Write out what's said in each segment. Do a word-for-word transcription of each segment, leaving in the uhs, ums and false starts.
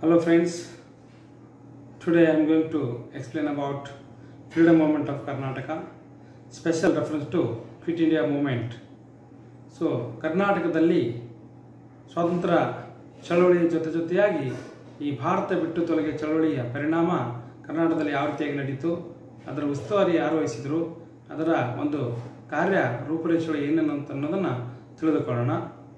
Hello friends, today I am going to explain about freedom movement of Karnataka, special reference to Quit India movement. So ಕರ್ನಾಟಕದಲ್ಲಿ ಸ್ವಾತಂತ್ರ್ಯ ಚಳವಳಿಯ ಜೊತೆ ಜೊತೆಯಾಗಿ ಈ ಭಾರತ ಬಿಟ್ಟು ತೊಲಗೆ ಚಳವಳಿಯ ಪರಿಣಾಮ ಕರ್ನಾಟಕದಲ್ಲಿ ಯಾವ ರೀತಿಯಾಗಿ ನಡೆಯಿತು, ಅದರ ಉಸ್ತುವಾರಿ ಯಾರು ವಹಿಸಿದರು, ಅದರ ಒಂದು ಕಾರ್ಯ ರೂಪುರೇಷೆಗಳು ಏನೇನು ಅಂತ ಅನ್ನೋದನ್ನು ತಿಳಿದುಕೊಳ್ಳೋಣ.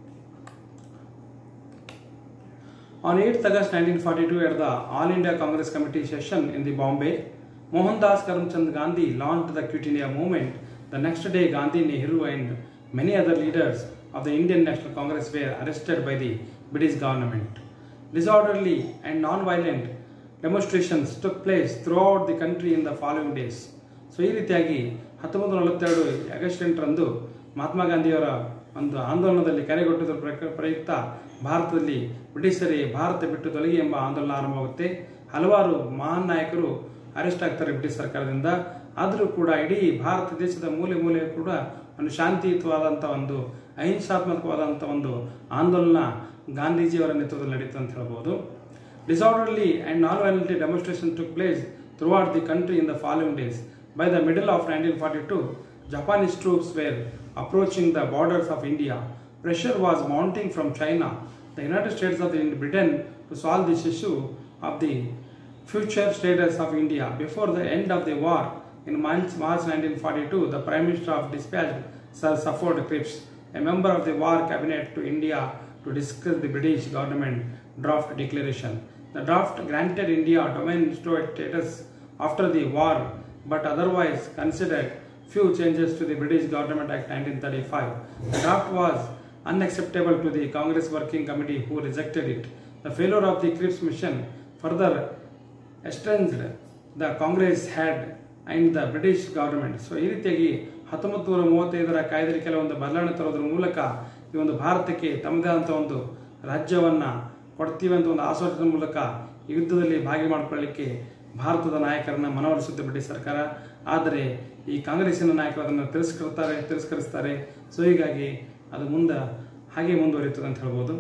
On eighth August nineteen forty-two, at the All India Congress Committee session in the Bombay, Mohandas Karamchand Gandhi launched the Quit India movement. The next day, Gandhi, Nehru and many other leaders of the Indian National Congress were arrested by the British government. Disorderly and non-violent demonstrations took place throughout the country in the following days. So, ಈ ರೀತಿಯಾಗಿ ಹತ್ತೊಂಬತ್ತು ನಲವತ್ತೆರಡು August ಎಂಟರಂದು ಮಹಾತ್ಮ ಗಾಂಧಿಯವರ ಒಂದು ಆಂದೋಲನದಲ್ಲಿ ಕರೆಗೊಟ್ಟಿದ್ದ ಪ್ರಯುಕ್ತ ಭಾರತದಲ್ಲಿ ಬ್ರಿಟಿಷರೇ ಭಾರತ ಬಿಟ್ಟು ತೊಲಗಿ ಎಂಬ ಆಂದೋಲನ ಆರಂಭವಾಗುತ್ತೆ. ಹಲವಾರು ಮಹಾನ್ ನಾಯಕರು ಅರೆಸ್ಟ್ ಆಗ್ತಾರೆ ಬ್ರಿಟಿಷ್ ಸರ್ಕಾರದಿಂದ. ಆದರೂ ಕೂಡ ಇಡೀ ಭಾರತ ದೇಶದ ಮೂಲೆ ಮೂಲೆ ಕೂಡ ಒಂದು ಶಾಂತಿಯುತವಾದಂಥ ಒಂದು ಅಹಿಂಸಾತ್ಮಕವಾದಂಥ ಒಂದು ಆಂದೋಲನ ಗಾಂಧೀಜಿಯವರ ನೇತೃತ್ವದಲ್ಲಿ ನಡೀತು ಅಂತ ಹೇಳ್ಬೋದು. Disorderly and non-violent demonstration took place throughout the country in the following days. By the middle of nineteen forty-two, Japanese troops were approaching the borders of India. Pressure was mounting from China, the United States of Britain to solve this issue of the future status of India. Before the end of the war, in March nineteen forty-two, the Prime Minister of dispatched Sir Stafford Cripps, a member of the war cabinet, to India to discuss the British government draft declaration. The draft granted India domain status after the war, but otherwise considered few changes to the British Government Act nineteen thirty-five. The draft was unacceptable to the Congress Working Committee, who rejected it. The failure of the Cripps mission further estranged the Congress head and the British government. So, ಈ ರೀತಿಯಾಗಿ ಹತ್ತೊಂಬತ್ತು ನೂರ ಮೂವತ್ತೈದರ ಕಾಯ್ದೆಯಲ್ಲಿ ಕೆಲವೊಂದು ಬದಲಾವಣೆ ತರೋದ್ರ ಮೂಲಕ ಈ ಒಂದು ಭಾರತಕ್ಕೆ ತಮ್ಮದೇ ಆದಂಥ ಒಂದು ರಾಜ್ಯವನ್ನು ಕೊಡ್ತೀವಿ ಅಂತ ಒಂದು ಆಶ್ವಾಸದ ಮೂಲಕ ಈ ಯುದ್ಧದಲ್ಲಿ ಭಾಗಿ ಮಾಡಿಕೊಳ್ಳಲಿಕ್ಕೆ ಭಾರತದ ನಾಯಕರನ್ನು ಮನವೊಲಿಸುತ್ತೆ ಬ್ರಿಟಿಷ್ ಸರ್ಕಾರ. ಆದರೆ ಈ ಕಾಂಗ್ರೆಸ್ಸಿನ ನಾಯಕರು ಅದನ್ನು ತಿರಸ್ಕರಿಸ್ತಾರೆ ತಿರಸ್ಕರಿಸ್ತಾರೆ ಸೊ ಹೀಗಾಗಿ ಅದು ಮುಂದೆ ಹಾಗೆ ಮುಂದುವರಿಯುತ್ತದೆ ಅಂತ ಹೇಳ್ಬೋದು.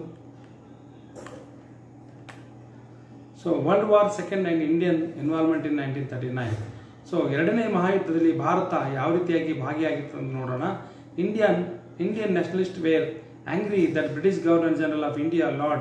So world war second and Indian involvement in nineteen thirty nine. So ಎರಡನೇ ಮಹಾಯುದ್ಧದಲ್ಲಿ ಭಾರತ ಯಾವ ರೀತಿಯಾಗಿ ಭಾಗಿಯಾಗಿತ್ತು ಅಂತ ನೋಡೋಣ. Indian Indian nationalist were angry that British governor general of India Lord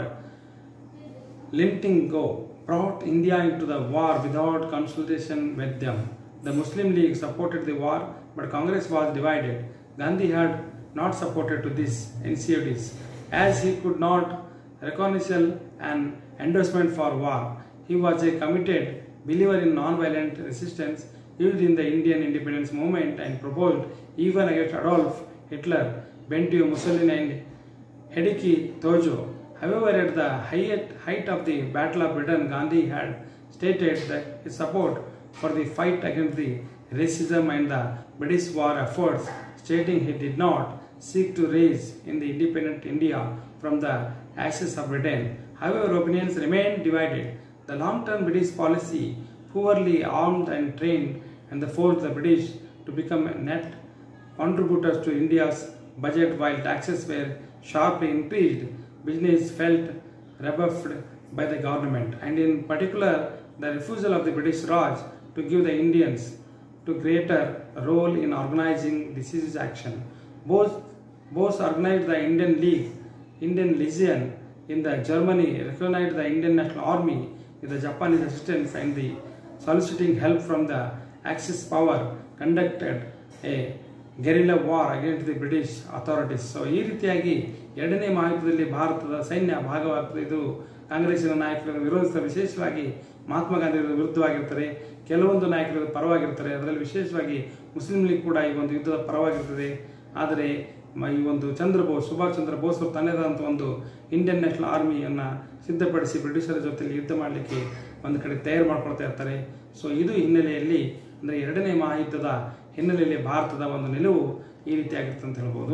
Linlithgow brought India into the war without consultation with them. The Muslim League supported the war, but Congress was divided. Gandhi had not supported to these initiatives, as he could not reconcile an endorsement for war. He was a committed believer in non-violent resistance used in the Indian independence movement and proposed even against Adolf Hitler, Benito Mussolini and Hideki Tojo. However, at the height, height of the Battle of Britain, Gandhi had stated that his support for the fight against the racism and the British war efforts, stating he did not seek to raise in the independent India from the ashes of Britain. However, opinions remained divided. The long-term British policy poorly armed and trained and the forced the British to become net contributors to India's budget while taxes were sharply increased. Business felt rebuffed by the government, and in particular the refusal of the British Raj to give the Indians to greater role in organizing decisive action. Both, both organized the Indian League, Indian Legion in the Germany, recognized the Indian National Army with the Japanese assistance and the soliciting help from the Axis power, conducted a guerrilla war against the British authorities. So ಈ ರೀತಿಯಾಗಿ ಎರಡನೇ ಮಹಾಯುದ್ಧದಲ್ಲಿ ಭಾರತದ ಸೈನ್ಯ ಭಾಗವಾಗ್ತದೆ. ಇದು ಕಾಂಗ್ರೆಸ್ಸಿನ ನಾಯಕರನ್ನು ವಿರೋಧಿಸಿದ, ವಿಶೇಷವಾಗಿ ಮಹಾತ್ಮ ಗಾಂಧಿ ವಿರುದ್ಧವಾಗಿರ್ತಾರೆ, ಕೆಲವೊಂದು ನಾಯಕರ ಪರವಾಗಿರ್ತಾರೆ. ಅದರಲ್ಲಿ ವಿಶೇಷವಾಗಿ ಮುಸ್ಲಿಂ ಲೀಗ್ ಕೂಡ ಈ ಒಂದು ಯುದ್ಧದ ಪರವಾಗಿರ್ತದೆ. ಆದರೆ ಈ ಒಂದು ಚಂದ್ರ ಬೋಸ್ ಸುಭಾಷ್ ಚಂದ್ರ ಬೋಸ್ ಅವರು ತನ್ನದಾದಂಥ ಒಂದು ಇಂಡಿಯನ್ ನ್ಯಾಷನಲ್ ಆರ್ಮಿಯನ್ನು ಸಿದ್ಧಪಡಿಸಿ ಬ್ರಿಟಿಷರ ಜೊತೆಲಿ ಯುದ್ಧ ಮಾಡಲಿಕ್ಕೆ ಒಂದು ಕಡೆ ತಯಾರು ಮಾಡ್ಕೊಳ್ತಾ ಇರ್ತಾರೆ. ಸೊ ಇದು ಹಿನ್ನೆಲೆಯಲ್ಲಿ ಅಂದರೆ ಎರಡನೇ ಮಹಾಯುದ್ಧದ ಹಿನ್ನೆಲೆಯಲ್ಲಿ ಭಾರತದ ಒಂದು ನಿಲುವು ಈ ರೀತಿಯಾಗಿರುತ್ತೆ ಅಂತ ಹೇಳ್ಬೋದು.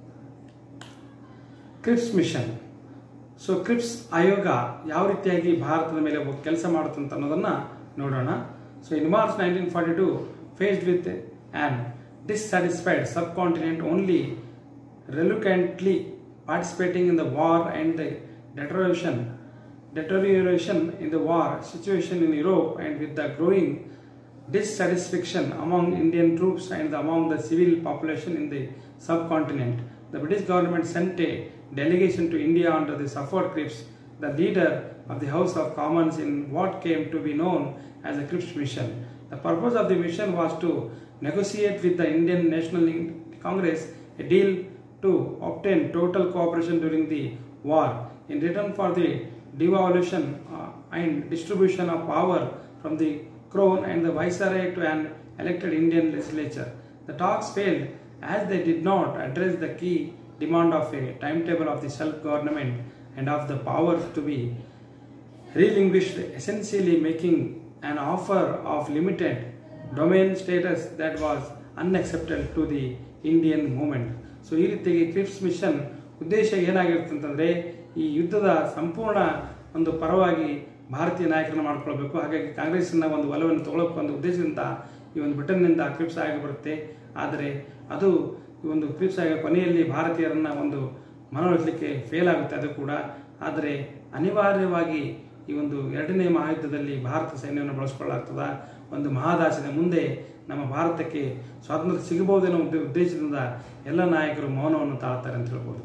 Creeps mission. ಸೊ ಕ್ರಿಪ್ಸ್ ಆಯೋಗ ಯಾವ ರೀತಿಯಾಗಿ ಭಾರತದ ಮೇಲೆ ಕೆಲಸ ಮಾಡುತ್ತೆ ಅಂತ ಅನ್ನೋದನ್ನು ನೋಡೋಣ. So in March nineteen forty two, faced with an dissatisfied subcontinent only reluctantly participating in the war and the deterioration deterioration in the war situation in Europe and with the growing dissatisfaction among Indian troops and among the civil population in the subcontinent, the British government sent a delegation to India under the Stafford Cripps, the leader of the House of Commons, in what came to be known as the Cripps Mission. The purpose of the mission was to negotiate with the Indian National Congress a deal to obtain total cooperation during the war in return for the devolution uh, and distribution of power from the crown and the viceroy to an elected Indian legislature. The talks failed as they did not address the key demand of a timetable of the self-government and of the power to be relinquished, essentially making an offer of limited domain status that was unacceptable to the Indian movement. So ಈ ರೀತಿಯಾಗಿ creeps mission ಉದ್ದೇಶ ಏನಾಗಿರುತ್ತೆ ಅಂತಂದರೆ ಈ ಯುದ್ಧದ ಸಂಪೂರ್ಣ ಒಂದು ಪರವಾಗಿ ಭಾರತೀಯ ನಾಯಕರನ್ನು ಮಾಡ್ಕೊಳ್ಬೇಕು. ಹಾಗಾಗಿ ಕಾಂಗ್ರೆಸ್ಸಿನ ಒಂದು ಒಲವನ್ನು ತಗೊಳ್ಳೋಕೆ ಒಂದು ಉದ್ದೇಶದಿಂದ ಈ ಒಂದು ಬ್ರಿಟನ್ನಿಂದ ಕ್ರಿಪ್ಸ್ ಆಗಿ ಬರುತ್ತೆ. ಆದರೆ ಅದು ಈ ಒಂದು ಕ್ರಿಪ್ಸ್ ಆಗಿ ಕೊನೆಯಲ್ಲಿ ಭಾರತೀಯರನ್ನ ಒಂದು ಮನವೊಲಿಸಲಿಕ್ಕೆ ಫೇಲ್ ಆಗುತ್ತೆ ಅದು ಕೂಡ. ಆದರೆ ಅನಿವಾರ್ಯವಾಗಿ ಈ ಒಂದು ಎರಡನೇ ಮಹಾಯುದ್ಧದಲ್ಲಿ ಭಾರತ ಸೈನ್ಯವನ್ನು ಬಳಸಿಕೊಳ್ಳಲಾಗ್ತದ. ಒಂದು ಮಹಾದಾಶದ ಮುಂದೆ ನಮ್ಮ ಭಾರತಕ್ಕೆ ಸ್ವಾತಂತ್ರ್ಯ ಸಿಗಬಹುದೇನೋ ಉದ್ದೇಶದಿಂದ ಎಲ್ಲ ನಾಯಕರು ಮೌನವನ್ನು ತಾಳ್ತಾರೆ ಅಂತ ಹೇಳ್ಬೋದು.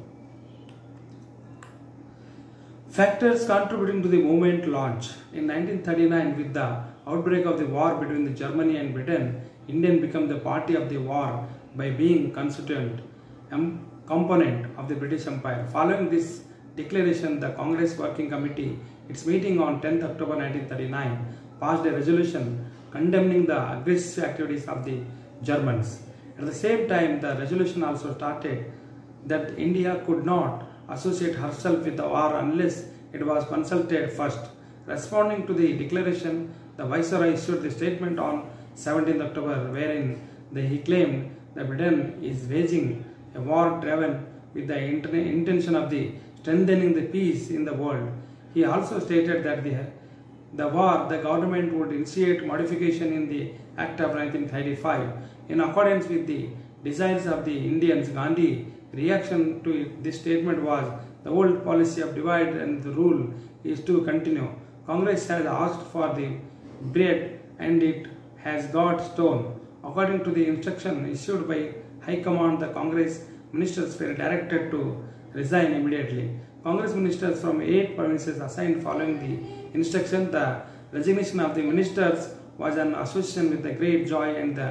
Factors contributing to the movement launch. In nineteen thirty-nine, with the outbreak of the war between the Germany and Britain, India became the party of the war by being constituent component of the British Empire. Following this declaration, the Congress Working Committee, its meeting on tenth October nineteen thirty-nine, passed a resolution condemning the aggressive activities of the Germans. At the same time, the resolution also stated that India could not associate herself with the war unless it was consulted first. Responding to the declaration, the Viceroy issued the statement on seventeenth October, wherein he claimed that Britain is waging a war driven with the intention of the strengthening the peace in the world. He also stated that the the war, the government would initiate modification in the Act of nineteen thirty-five in accordance with the desires of the Indians. Gandhi reaction to this statement was the old policy of divide and rule is to continue. Congress has asked for the bread and it has got stone. According to the instruction issued by High Command, the Congress ministers were directed to resign immediately. Congress ministers from eight provinces assigned following the instruction. The resignation of the ministers was an association with the great joy and the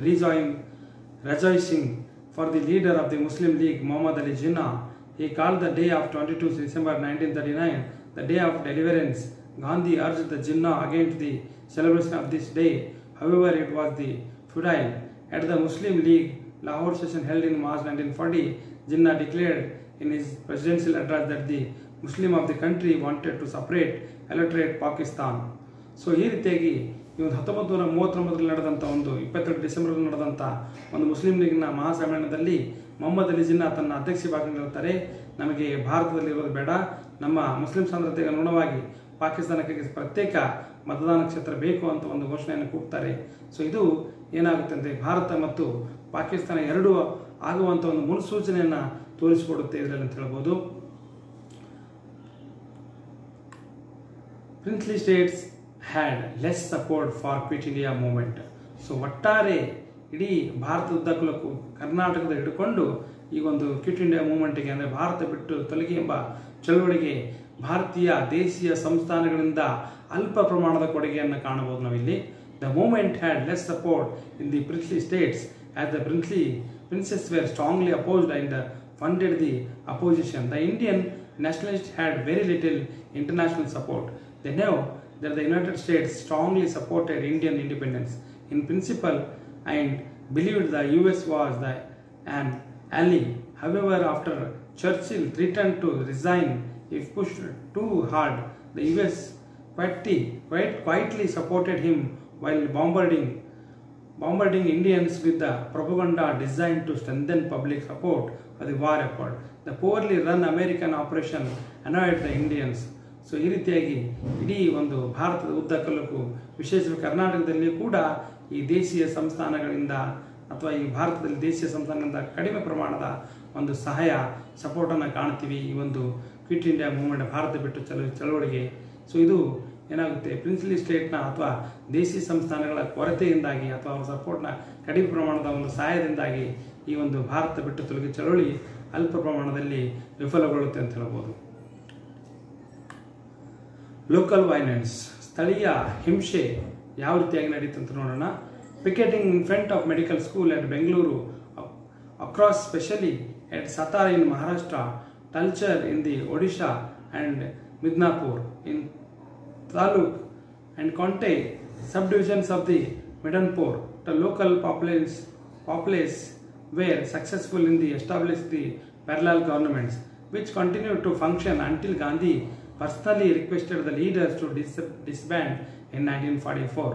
rejoicing for the leader of the Muslim League, Muhammad Ali Jinnah. He called the day of twenty-second December nineteen thirty-nine the day of deliverance. Gandhi urged the Jinnah against the celebration of this day. However, it was the futile. At the Muslim League Lahore session held in March nineteen forty, Jinnah declared in his presidential address that the Muslim of the country wanted to separate electorate Pakistan. So ಈ ರೀತಿಯಾಗಿ ಈ ಒಂದು ಹತ್ತೊಂಬತ್ತು ನೂರ ಮೂವತ್ತೊಂಬತ್ತರಲ್ಲಿ ನಡೆದಂಥ ಒಂದು ಇಪ್ಪತ್ತೆರಡು ಡಿಸೆಂಬರ್ನಲ್ಲಿ ನಡೆದಂಥ ಒಂದು ಮುಸ್ಲಿಂ ಲೀಗ್ನ ಮಹಾಸಮ್ಮೇಳನದಲ್ಲಿ ಮೊಹಮ್ಮದ್ ಅಲಿ ಜಿನ್ನಾ ತನ್ನ ಅಧ್ಯಕ್ಷ ಭಾಗವಹಿಸಿರುತ್ತಾರೆ. ನಮಗೆ ಭಾರತದಲ್ಲಿ ಇರೋದು ಬೇಡ, ನಮ್ಮ ಮುಸ್ಲಿಂ ಸಾಂದ್ರತೆಗೆ ಅನುಗುಣವಾಗಿ ಪಾಕಿಸ್ತಾನಕ್ಕೆ ಪ್ರತ್ಯೇಕ ಮತದಾನ ಕ್ಷೇತ್ರ ಬೇಕು ಅಂತ ಒಂದು ಘೋಷಣೆಯನ್ನು ಕೂಗ್ತಾರೆ. ಸೊ ಇದು ಏನಾಗುತ್ತೆ ಅಂದರೆ ಭಾರತ ಮತ್ತು ಪಾಕಿಸ್ತಾನ ಎರಡೂ ಆಗುವಂಥ ಒಂದು ಮುನ್ಸೂಚನೆಯನ್ನು ತೋರಿಸಿಕೊಡುತ್ತೆ ಇದರಲ್ಲಿ ಅಂತ ಹೇಳ್ಬೋದು. Princely states had less support for Quit India movement. So ಒಟ್ಟಾರೆ ಇಡೀ ಭಾರತದುದ್ದಕ್ಕೂ ಕರ್ನಾಟಕದ ಹಿಡ್ಕೊಂಡು ಈ ಒಂದು ಕ್ವಿಟ್ ಇಂಡಿಯಾ ಮೂವ್ಮೆಂಟ್ಗೆ ಅಂದರೆ ಭಾರತ ಬಿಟ್ಟು ತೊಲಗಿ ಎಂಬ ಚಳವಳಿಗೆ ಭಾರತೀಯ ದೇಶೀಯ ಸಂಸ್ಥಾನಗಳಿಂದ ಅಲ್ಪ ಪ್ರಮಾಣದ ಕೊಡುಗೆಯನ್ನು ಕಾಣಬಹುದು ನಾವಿಲ್ಲಿ. The movement had less support in the princely states as the princely princes were strongly opposed and funded the opposition. The Indian nationalists had very little international support. They know that the United States strongly supported Indian independence in principle and believed the U S was the, an ally. However, after Churchill threatened to resign if pushed too hard, the U S quietly, quite quietly supported him while bombarding bombarding Indians with the propaganda designed to strengthen public support for the war effort. The poorly run American operation annoyed the Indians. So ಈ ರೀತಿಯಾಗಿ ಇಡೀ ಒಂದು ಭಾರತದ ಉದ್ದಕ್ಕೂ ವಿಶೇಷವಾಗಿ ಕರ್ನಾಟಕದಲ್ಲಿ ಕೂಡ ಈ ದೇಶೀಯ ಸಂಸ್ಥಾನಗಳಿಂದ ಅಥವಾ ಈ ಭಾರತದಲ್ಲಿ ದೇಶೀಯ ಸಂಸ್ಥಾನಗಳಿಂದ ಕಡಿಮೆ ಪ್ರಮಾಣದ ಒಂದು ಸಹಾಯ ಸಪೋರ್ಟನ್ನು ಕಾಣ್ತೀವಿ ಈ ಒಂದು ಕ್ವಿಟ್ ಇಂಡಿಯಾ ಮೂವ್ಮೆಂಟ್, ಭಾರತ ಬಿಟ್ಟು ಚಲ ಚಳವಳಿಗೆ. ಸೊ ಇದು ಏನಾಗುತ್ತೆ, ಪ್ರಿನ್ಸಿಪಲ್ ಸ್ಟೇಟ್ನ ಅಥವಾ ದೇಶಿ ಸಂಸ್ಥಾನಗಳ ಕೊರತೆಯಿಂದಾಗಿ ಅಥವಾ ಅವರ ಸಪೋರ್ಟ್ನ ಕಡಿಮೆ ಪ್ರಮಾಣದ ಒಂದು ಸಹಾಯದಿಂದಾಗಿ ಈ ಒಂದು ಭಾರತ ಬಿಟ್ಟು ತೊಲಗಿ ಚಳವಳಿ ಅಲ್ಪ ಪ್ರಮಾಣದಲ್ಲಿ ವಿಫಲಗೊಳ್ಳುತ್ತೆ ಅಂತ ಹೇಳ್ಬೋದು. ಲೋಕಲ್ ವೈಲೆನ್ಸ್, ಸ್ಥಳೀಯ ಹಿಂಸೆ ಯಾವ ರೀತಿಯಾಗಿ ನಡೀತು ಅಂತ ನೋಡೋಣ. Picketing in front of medical school at Bengaluru, across specially at Satar in Maharashtra, Talcher in the Odisha and Midnapur in Taluk and Conte subdivisions of the Midanpur. The local populace, populace were successful in the establish the parallel governments which continued to function until Gandhi personally requested the leaders to dis disband in nineteen forty-four.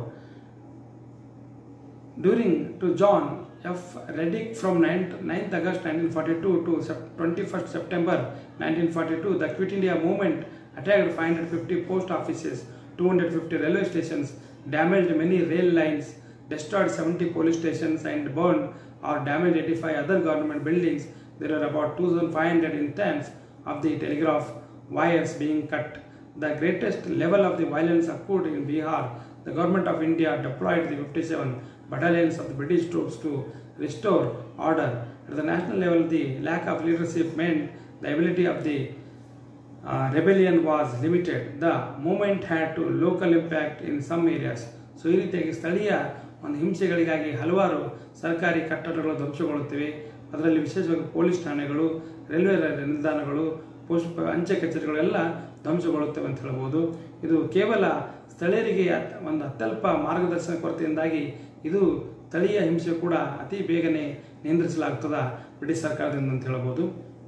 During to John F. Reddick from ninth August nineteen forty-two to twenty-first September nineteen forty-two, the Quit India movement attacked five hundred fifty post offices, two hundred fifty railway stations, damaged many rail lines, destroyed seventy police stations and burned or damaged eighty-five other government buildings. There were about two thousand five hundred instances of the telegraph wires being cut. The greatest level of the violence occurred in Bihar. The government of India deployed the fifty-seven battalions of the British troops to restore order. At the national level, the lack of leadership meant the ability of the uh, rebellion was limited. The movement had to local impact in some areas. So ಈ ರೀತಿಯಾಗಿ ಸ್ಥಳೀಯ ಒಂದು ಹಿಂಸೆಗಳಿಗಾಗಿ ಹಲವಾರು ಸರ್ಕಾರಿ ಕಟ್ಟಡಗಳು ಧ್ವಂಸಗೊಳ್ಳುತ್ತಿವೆ. ಅದರಲ್ಲಿ ವಿಶೇಷವಾಗಿ ಪೊಲೀಸ್ ಠಾಣೆಗಳು, ರೈಲ್ವೆ ನಿಲ್ದಾಣಗಳು, ಪೋಸ್ಟ್ ಅಂಚೆ ಕಚೇರಿಗಳು ಎಲ್ಲ ಧ್ವಂಸಗೊಳ್ಳುತ್ತವೆ ಅಂತ ಹೇಳ್ಬೋದು. ಇದು ಕೇವಲ ಸ್ಥಳೀಯರಿಗೆ ಒಂದು ಅತ್ಯಲ್ಪ ಮಾರ್ಗದರ್ಶನ ಕೊರತೆಯಿಂದಾಗಿ ಇದು ಸ್ಥಳೀಯ ಹಿಂಸೆ ಕೂಡ ಅತಿ ಬೇಗನೆ ನಿಯಂತ್ರಿಸಲಾಗ್ತದ ಬ್ರಿಟಿಷ್ ಸರ್ಕಾರದಿಂದ ಅಂತ ಹೇಳ್ಬೋದು.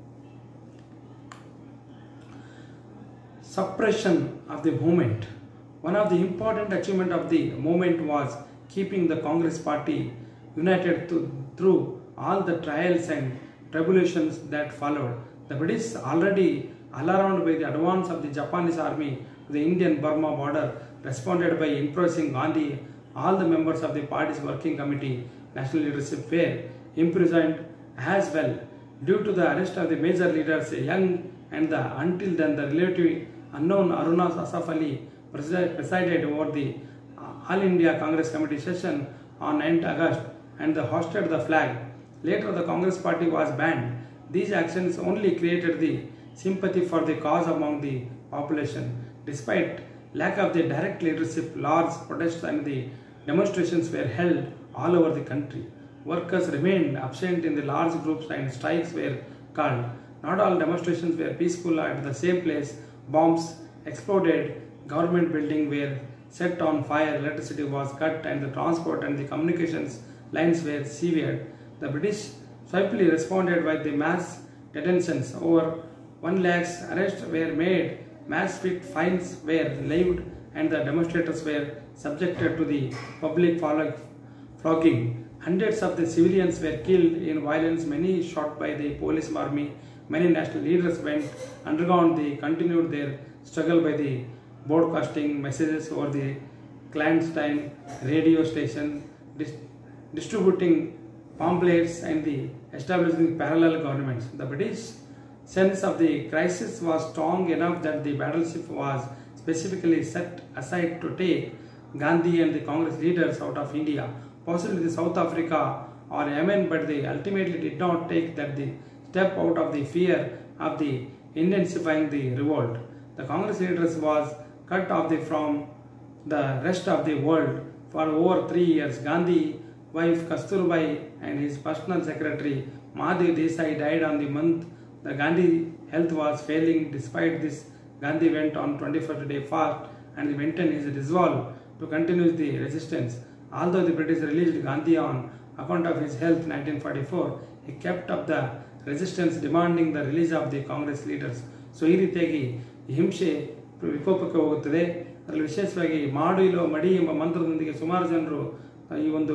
Suppression of the movement. One of the important achievement of the movement was keeping the Congress party united through all the trials and tribulations that followed. The British, already alarmed by the advance of the Japanese army to the Indian-Burma border, responded by imprisoning Gandhi. All the members of the party's working committee, national leadership were imprisoned as well. Due to the arrest of the major leaders, young and the until then the relatively unknown Aruna Asaf Ali presided over the All India Congress Committee session on ninth August and the hosted the flag. Later the Congress party was banned. These actions only created the sympathy for the cause among the population. Despite lack of the direct leadership, large protests and the demonstrations were held all over the country. Workers remained absent in the large groups and strikes were called. Not all demonstrations were peaceful. At the same place, bombs exploded, government buildings were set on fire, electricity was cut and the transport and the communications lines were severed. The British swiftly responded with the mass detentions. Over one lakh arrests were made, mass fines were levied and the demonstrators were subjected to the public flogging. Hundreds of the civilians were killed in violence, many shot by the police army. Many national leaders went underground. They continued their struggle by the broadcasting messages over the clandestine radio station, dis distributing pamphlets and the establishing parallel governments. The British sense of the crisis was strong enough that the battleship was specifically set aside to take Gandhi and the Congress leaders out of India, possibly the South Africa or Yemen, but they ultimately did not take that the step out of the fear of the intensifying the revolt. The Congress leaders was cut off the, from the rest of the world for over three years. Gandhi wife Kasturbai and his personal secretary Madhav Desai died on the month. The Gandhi health was failing. Despite this, Gandhi went on twenty-first day fast and maintained his resolve to continue the resistance. Although the British released Gandhi on account of his health in nineteen forty-four, he kept up the resistance demanding the release of the Congress leaders. So ಈ ರೀತಿಯಾಗಿ ಹಿಂಸೆ ವಿಕೋಪಕ್ಕೆ ಹೋಗುತ್ತದೆ. ಅದರಲ್ಲಿ ವಿಶೇಷವಾಗಿ ಮಾಡು ಇಲ್ಲೋ ಮಡಿ ಎಂಬ ಮಂತ್ರದೊಂದಿಗೆ ಸುಮಾರು ಜನರು ಈ ಒಂದು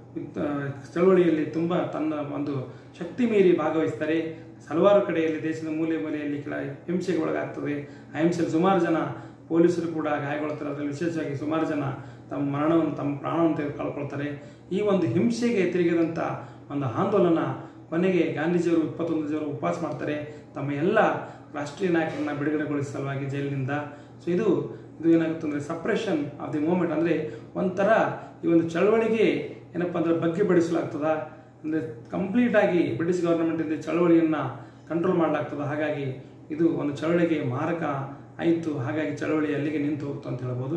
ಚಳವಳಿಯಲ್ಲಿ ತುಂಬ ತನ್ನ ಒಂದು ಶಕ್ತಿ ಮೀರಿ ಭಾಗವಹಿಸ್ತಾರೆ. ಹಲವಾರು ಕಡೆಯಲ್ಲಿ ದೇಶದ ಮೂಲೆ ಮೂಲೆಯಲ್ಲಿ ಕೆಲ ಹಿಂಸೆಗೆ ಒಳಗಾಗ್ತದೆ. ಆ ಹಿಂಸೆಯಲ್ಲಿ ಸುಮಾರು ಜನ ಪೊಲೀಸರು ಕೂಡ ಗಾಯಗೊಳ್ತಾರೆ. ಅದರಲ್ಲಿ ವಿಶೇಷವಾಗಿ ಸುಮಾರು ಜನ ತಮ್ಮ ಮರಣವನ್ನು ತಮ್ಮ ಪ್ರಾಣವನ್ನು ತೆಗೆದು ಕಳ್ಕೊಳ್ತಾರೆ. ಈ ಒಂದು ಹಿಂಸೆಗೆ ತಿರುಗಿದಂಥ ಒಂದು ಆಂದೋಲನ ಕೊನೆಗೆ ಗಾಂಧೀಜಿಯವರು ಇಪ್ಪತ್ತೊಂದು ಜನ ಉಪವಾಸ ಮಾಡ್ತಾರೆ. ತಮ್ಮ ಎಲ್ಲ ರಾಷ್ಟ್ರೀಯ ನಾಯಕರನ್ನ ಬಿಡುಗಡೆಗೊಳಿಸುವ ಸಲುವಾಗಿ ಜೈಲಿನಿಂದ. ಸೊ ಇದು ಇದು ಏನಾಗುತ್ತೆ ಅಂದರೆ ಸಪ್ರೆಷನ್ ಆಫ್ ದಿ ಮೂವ್ಮೆಂಟ್, ಅಂದರೆ ಒಂಥರ ಈ ಒಂದು ಚಳವಳಿಗೆ ಏನಪ್ಪ ಅಂದರೆ ಬಗ್ಗೆ ಬಡಿಸಲಾಗ್ತದ, ಅಂದರೆ ಕಂಪ್ಲೀಟಾಗಿ ಬ್ರಿಟಿಷ್ ಗವರ್ನಮೆಂಟಿಂದ ಚಳವಳಿಯನ್ನು ಕಂಟ್ರೋಲ್ ಮಾಡಲಾಗ್ತದೆ. ಹಾಗಾಗಿ ಇದು ಒಂದು ಚಳವಳಿಗೆ ಮಾರಕ ಆಯಿತು. ಹಾಗಾಗಿ ಚಳವಳಿ ಅಲ್ಲಿಗೆ ನಿಂತು ಹೋಗ್ತು ಅಂತ ಹೇಳ್ಬೋದು.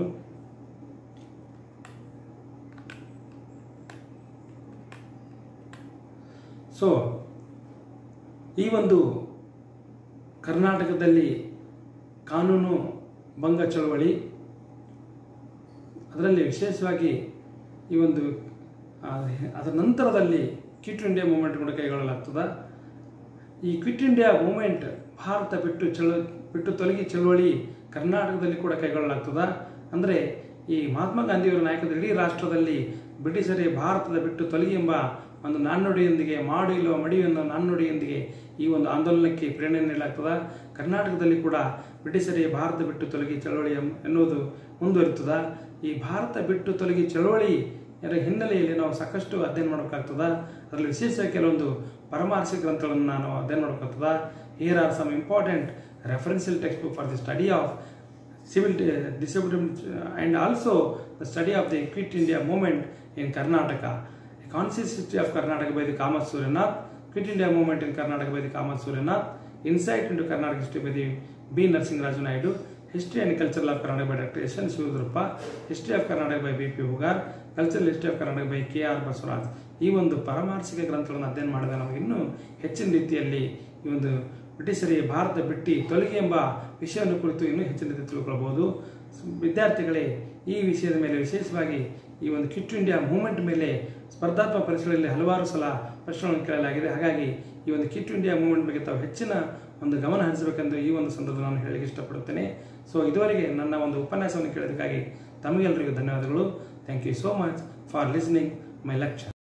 ಸೊ ಈ ಒಂದು ಕರ್ನಾಟಕದಲ್ಲಿ ಕಾನೂನು ಭಂಗ ಚಳವಳಿ, ಅದರಲ್ಲಿ ವಿಶೇಷವಾಗಿ ಈ ಒಂದು ಅದರ ನಂತರದಲ್ಲಿ ಕ್ವಿಟ್ ಇಂಡಿಯಾ ಮೂವ್ಮೆಂಟ್ ಕೂಡ ಕೈಗೊಳ್ಳಲಾಗ್ತದೆ. ಈ ಕ್ವಿಟ್ ಇಂಡಿಯಾ ಮೂವ್ಮೆಂಟ್ ಭಾರತ ಬಿಟ್ಟು ಚಳ ಬಿಟ್ಟು ತೊಲಗಿ ಚಳವಳಿ ಕರ್ನಾಟಕದಲ್ಲಿ ಕೂಡ ಕೈಗೊಳ್ಳಲಾಗ್ತದೆ. ಅಂದರೆ ಈ ಮಹಾತ್ಮ ಗಾಂಧಿಯವರ ನಾಯಕತ್ವದ ಇಡೀ ರಾಷ್ಟ್ರದಲ್ಲಿ ಬ್ರಿಟಿಷರೇ ಭಾರತದ ಬಿಟ್ಟು ತೊಲಗಿ ಎಂಬ ಒಂದು ನಾಣ್ಣುಡಿಯೊಂದಿಗೆ, ಮಾಡು ಇಲ್ಲವ ಮಡಿ ಎನ್ನುವ ನಾಣ್ಣುಡಿಯೊಂದಿಗೆ ಈ ಒಂದು ಆಂದೋಲನಕ್ಕೆ ಪ್ರೇರಣೆ ನೀಡಲಾಗ್ತದೆ. ಕರ್ನಾಟಕದಲ್ಲಿ ಕೂಡ ಬ್ರಿಟಿಷರೇ ಭಾರತ ಬಿಟ್ಟು ತೊಲಗಿ ಚಳವಳಿ ಎನ್ನುವುದು ಮುಂದುವರಿತದೆ. ಈ ಭಾರತ ಬಿಟ್ಟು ತೊಲಗಿ ಚಳವಳಿ ಇದರ ಹಿನ್ನೆಲೆಯಲ್ಲಿ ನಾವು ಸಾಕಷ್ಟು ಅಧ್ಯಯನ ಮಾಡಬೇಕಾಗ್ತದೆ. ಅದರಲ್ಲಿ ವಿಶೇಷವಾಗಿ ಕೆಲವೊಂದು ಪರಾಮರ್ಶಕ ಗ್ರಂಥಗಳನ್ನು ನಾವು ಅಧ್ಯಯನ ಮಾಡಬೇಕಾಗ್ತದೆ. Here are some important referential text book for the study of civil disability and also the study of the Quit India movement in Karnataka. A conscious history of Karnataka by the Kamath Suryanath, Quit India movement in Karnataka by the Kamath Suryanath, Insight into Karnataka history by the B. Narasimha Naidu, History and Culture of Karnataka by Doctor S N Shivadurappa, History of Karnataka by B P Hugar, Cultural History of Karnataka by K R Basuraj. ಈ ಒಂದು ಪರಾಮರ್ಶಕ ಗ್ರಂಥಗಳನ್ನು ಅಧ್ಯಯನ ಮಾಡಿದಾಗ ನಮಗೆ ಇನ್ನೂ ಹೆಚ್ಚಿನ ರೀತಿಯಲ್ಲಿ ಈ ಒಂದು ಬ್ರಿಟಿಷರಿಗೆ ಭಾರತ ಬಿಟ್ಟು ತೊಲಗಿ ಎಂಬ ವಿಷಯವನ್ನು ಕುರಿತು ಇನ್ನೂ ಹೆಚ್ಚಿನ ರೀತಿ ತಿಳ್ಕೊಳ್ಬಹುದು. ವಿದ್ಯಾರ್ಥಿಗಳೇ, ಈ ವಿಷಯದ ಮೇಲೆ ವಿಶೇಷವಾಗಿ ಈ ಒಂದು ಕ್ವಿಟ್ ಇಂಡಿಯಾ ಮೂವ್ಮೆಂಟ್ ಮೇಲೆ ಸ್ಪರ್ಧಾತ್ಮಕ ಪರೀಕ್ಷೆಗಳಲ್ಲಿ ಹಲವಾರು ಸಲ ಪ್ರಶ್ನೆಗಳನ್ನು ಕೇಳಲಾಗಿದೆ. ಹಾಗಾಗಿ ಈ ಒಂದು ಕ್ವಿಟ್ ಇಂಡಿಯಾ ಮೂವ್ಮೆಂಟ್ ಬಗ್ಗೆ ತಾವು ಹೆಚ್ಚಿನ ಒಂದು ಗಮನ ಹರಿಸಬೇಕೆಂದು ಈ ಒಂದು ಸಂದರ್ಭದಲ್ಲಿ ನಾನು ಹೇಳಲಿಕ್ಕೆ ಇಷ್ಟಪಡುತ್ತೇನೆ. ಸೊ ಇದುವರೆಗೆ ನನ್ನ ಒಂದು ಉಪನ್ಯಾಸವನ್ನು ಕೇಳೋದಕ್ಕಾಗಿ ತಮಗೆಲ್ಲರಿಗೂ ಧನ್ಯವಾದಗಳು. Thank you so much for listening my lecture.